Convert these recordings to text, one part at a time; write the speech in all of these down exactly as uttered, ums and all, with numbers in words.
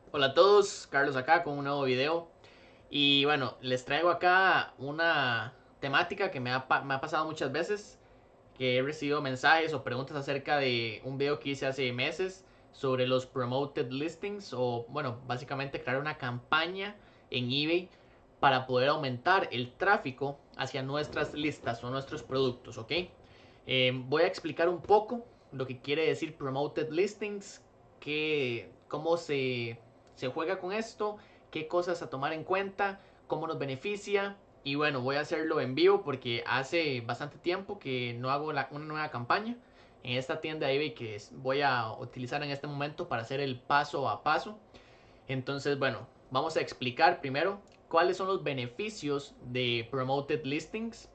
Hola a todos, Carlos acá con un nuevo video. Y bueno, les traigo acá una temática que me ha, me ha pasado muchas veces, que he recibido mensajes o preguntas acerca de un video que hice hace meses sobre los promoted listings, o bueno, básicamente crear una campaña en eBay para poder aumentar el tráfico hacia nuestras listas o nuestros productos, ¿ok? Eh, voy a explicar un poco lo que quiere decir promoted listings, que, cómo se, se juega con esto, qué cosas a tomar en cuenta, cómo nos beneficia. Y bueno, voy a hacerlo en vivo porque hace bastante tiempo que no hago la, una nueva campaña en esta tienda de eBay que voy a utilizar en este momento para hacer el paso a paso. Entonces, bueno, vamos a explicar primero cuáles son los beneficios de promoted listings.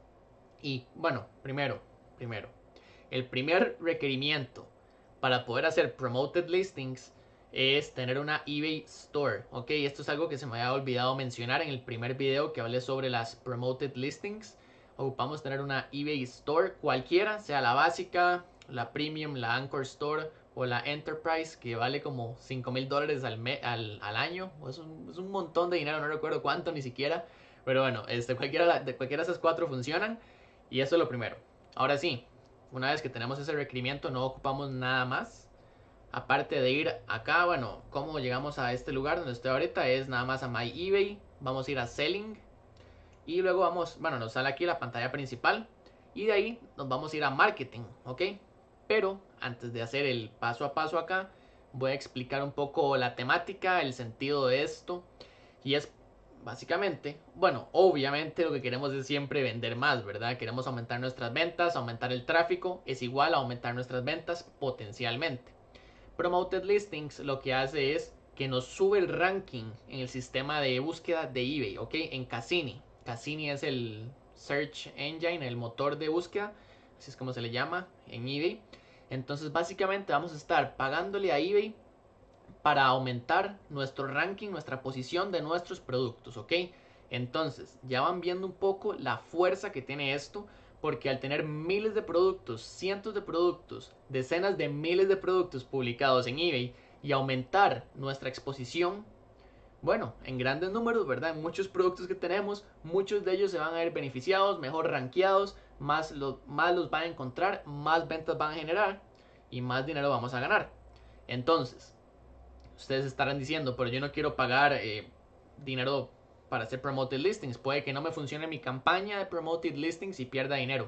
Y bueno, primero, primero, el primer requerimiento para poder hacer promoted listings es tener una eBay Store, ¿ok? Esto es algo que se me había olvidado mencionar en el primer video que hablé sobre las promoted listings. Ocupamos tener una eBay Store cualquiera, sea la básica, la Premium, la Anchor Store o la Enterprise, que vale como cinco mil dólares al, al, al, año. Es un, es un montón de dinero, no recuerdo cuánto ni siquiera. Pero bueno, este, cualquiera, de cualquiera de esas cuatro funcionan. Y eso es lo primero. Ahora sí, una vez que tenemos ese requerimiento, no ocupamos nada más. Aparte de ir acá, bueno, ¿cómo llegamos a este lugar donde estoy ahorita? Es nada más a My eBay. Vamos a ir a Selling. Y luego vamos, bueno, nos sale aquí la pantalla principal. Y de ahí nos vamos a ir a Marketing, ¿ok? Pero antes de hacer el paso a paso acá, voy a explicar un poco la temática, el sentido de esto. Y es básicamente, bueno, obviamente lo que queremos es siempre vender más, ¿verdad? Queremos aumentar nuestras ventas, aumentar el tráfico, es igual a aumentar nuestras ventas potencialmente. Promoted Listings lo que hace es que nos sube el ranking en el sistema de búsqueda de eBay, ¿ok? En Cassini. Cassini es el search engine, el motor de búsqueda, así es como se le llama en eBay. Entonces básicamente vamos a estar pagándole a eBay para aumentar nuestro ranking, nuestra posición de nuestros productos, ¿ok? Entonces, ya van viendo un poco la fuerza que tiene esto, porque al tener miles de productos, cientos de productos, decenas de miles de productos publicados en eBay y aumentar nuestra exposición, bueno, en grandes números, ¿verdad? En muchos productos que tenemos, muchos de ellos se van a ver beneficiados, mejor rankeados, más, lo, más los van a encontrar, más ventas van a generar y más dinero vamos a ganar. Entonces, ustedes estarán diciendo, pero yo no quiero pagar eh, dinero para hacer promoted listings. Puede que no me funcione mi campaña de promoted listings y pierda dinero.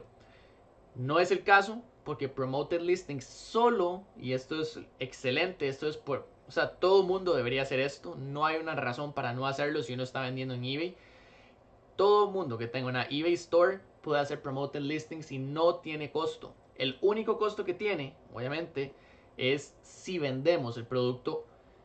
No es el caso porque promoted listings solo, y esto es excelente, esto es por, o sea, todo el mundo debería hacer esto. No hay una razón para no hacerlo si uno está vendiendo en eBay. Todo el mundo que tenga una eBay Store puede hacer promoted listings y no tiene costo. El único costo que tiene, obviamente, es si vendemos el producto.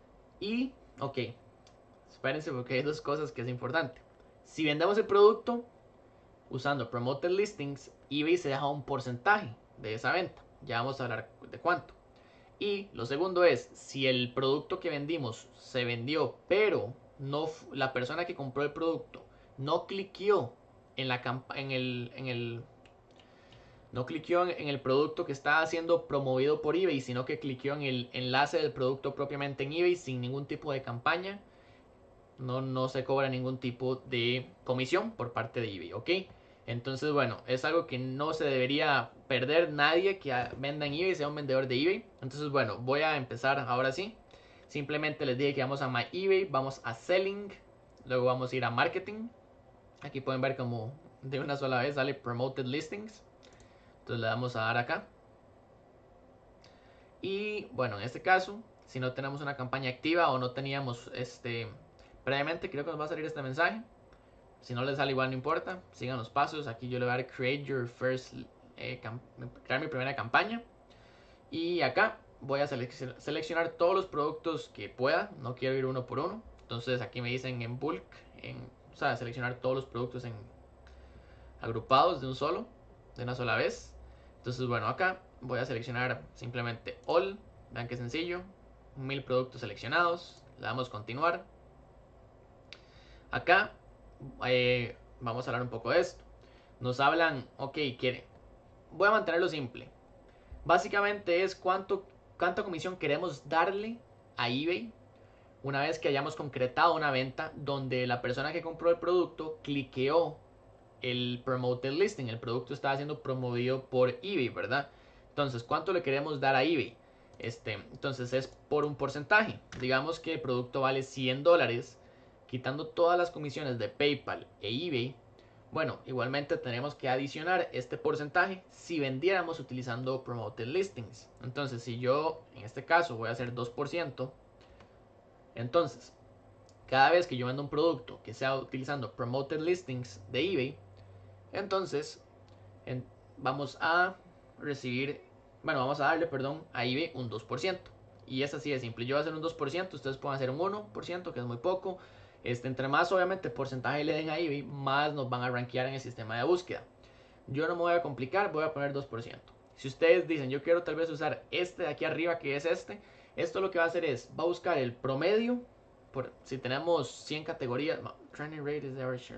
Y, ok, espérense porque hay dos cosas que es importante. Si vendemos el producto usando Promoted Listings, eBay se deja un porcentaje de esa venta. Ya vamos a hablar de cuánto. Y lo segundo es, si el producto que vendimos se vendió, pero no la persona que compró el producto no cliqueó en, la, en, el, en el no cliqueó en, el producto que está siendo promovido por eBay, sino que cliqueó en el enlace del producto propiamente en eBay sin ningún tipo de campaña, no, no se cobra ningún tipo de comisión por parte de eBay, ¿ok? Entonces, bueno, es algo que no se debería perder nadie que venda en eBay, sea un vendedor de eBay. Entonces, bueno, voy a empezar ahora sí. Simplemente les dije que vamos a My eBay, vamos a Selling, luego vamos a ir a Marketing. Aquí pueden ver como de una sola vez sale Promoted Listings. Entonces le damos a dar acá. Y bueno, en este caso, si no tenemos una campaña activa o no teníamos este previamente, creo que nos va a salir este mensaje. Si no les sale igual, no importa. Sigan los pasos. Aquí yo le voy a dar Create Your First, eh, crear mi primera campaña. Y acá voy a seleccionar todos los productos que pueda. No quiero ir uno por uno. Entonces aquí me dicen en bulk, en, o sea, seleccionar todos los productos en agrupados de un solo, de una sola vez. Entonces, bueno, acá voy a seleccionar simplemente All. Vean qué sencillo. Mil productos seleccionados. Le damos continuar. Acá eh, vamos a hablar un poco de esto. Nos hablan, ok, quiere. Voy a mantenerlo simple. Básicamente es cuánto, cuánta comisión queremos darle a eBay una vez que hayamos concretado una venta donde la persona que compró el producto cliqueó el promoted listing, el producto está siendo promovido por eBay, ¿verdad? Entonces, ¿cuánto le queremos dar a eBay? Este, entonces es por un porcentaje. Digamos que el producto vale cien dólares, quitando todas las comisiones de PayPal e eBay. Bueno, igualmente tenemos que adicionar este porcentaje si vendiéramos utilizando promoted listings. Entonces, si yo en este caso voy a hacer dos por ciento, entonces cada vez que yo vendo un producto que sea utilizando promoted listings de eBay, entonces en, vamos a recibir, bueno, vamos a darle, perdón, a eBay un dos por ciento. Y es así de simple. Yo voy a hacer un dos por ciento, ustedes pueden hacer un uno por ciento, que es muy poco. Este, entre más, obviamente, porcentaje le den a eBay, más nos van a rankear en el sistema de búsqueda. Yo no me voy a complicar, voy a poner dos por ciento. Si ustedes dicen, yo quiero tal vez usar este de aquí arriba, que es este, esto lo que va a hacer es, va a buscar el promedio, por, si tenemos cien categorías, trending rate is average.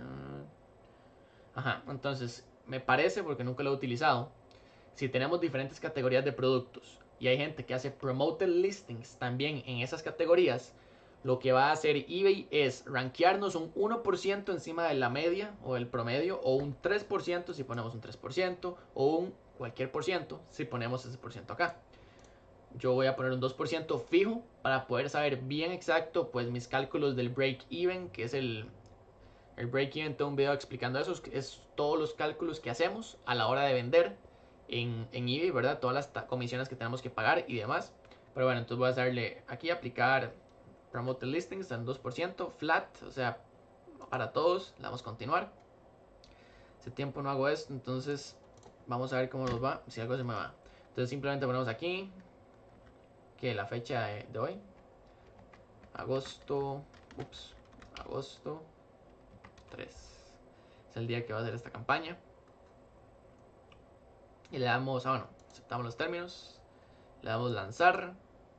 Ajá, entonces, me parece, porque nunca lo he utilizado, si tenemos diferentes categorías de productos y hay gente que hace promoted listings también en esas categorías, lo que va a hacer eBay es rankearnos un uno por ciento encima de la media o el promedio, o un tres por ciento si ponemos un tres por ciento, o un cualquier por ciento si ponemos ese por ciento acá. Yo voy a poner un dos por ciento fijo para poder saber bien exacto pues mis cálculos del break even, que es el, el break even. Tengo un video explicando eso, es todos los cálculos que hacemos a la hora de vender en, en eBay, ¿verdad? Todas las comisiones que tenemos que pagar y demás. Pero bueno, entonces voy a darle aquí a aplicar promoted listings en dos por ciento flat, o sea, para todos. Le damos a continuar. Hace tiempo no hago esto, entonces vamos a ver cómo nos va, si algo se me va. Entonces simplemente ponemos aquí que la fecha de, de hoy, agosto, ups, agosto tres, es el día que va a hacer esta campaña. Y le damos, ah bueno, aceptamos los términos, le damos lanzar.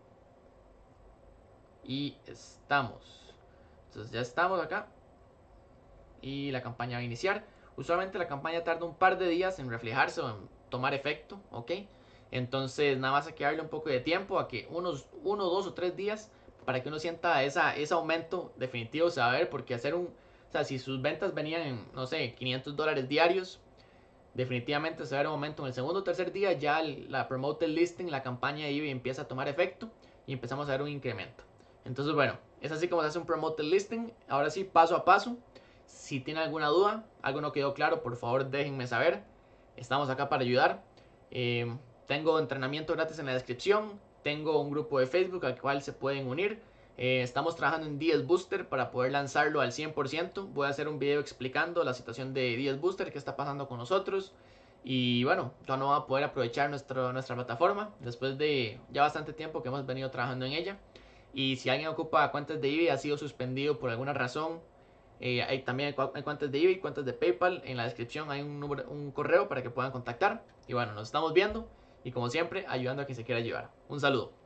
Y estamos. Entonces ya estamos acá. Y la campaña va a iniciar. Usualmente la campaña tarda un par de días en reflejarse o en tomar efecto, ¿ok? Entonces nada más hay que darle un poco de tiempo, a que unos uno, dos o tres días, para que uno sienta esa, ese aumento definitivo se va a ver. Porque hacer un, o sea, si sus ventas venían en, no sé, quinientos dólares diarios, definitivamente se va a ver un aumento en el segundo o tercer día. Ya la promoted listing, la campaña de eBay empieza a tomar efecto y empezamos a ver un incremento. Entonces, bueno, es así como se hace un promoted listing. Ahora sí, paso a paso. Si tienen alguna duda, algo no quedó claro, por favor déjenme saber. Estamos acá para ayudar. Eh, tengo entrenamiento gratis en la descripción. Tengo un grupo de Facebook al cual se pueden unir. Eh, estamos trabajando en D S Booster para poder lanzarlo al cien por ciento. Voy a hacer un video explicando la situación de D S Booster, qué está pasando con nosotros. Y bueno, ya no va a poder aprovechar nuestro, nuestra plataforma después de ya bastante tiempo que hemos venido trabajando en ella. Y si alguien ocupa cuentas de eBay, ha sido suspendido por alguna razón, eh, hay también hay cuentas de eBay, cuentas de PayPal. En la descripción hay un, número, un correo para que puedan contactar. Y bueno, nos estamos viendo y como siempre, ayudando a quien se quiera ayudar. Un saludo.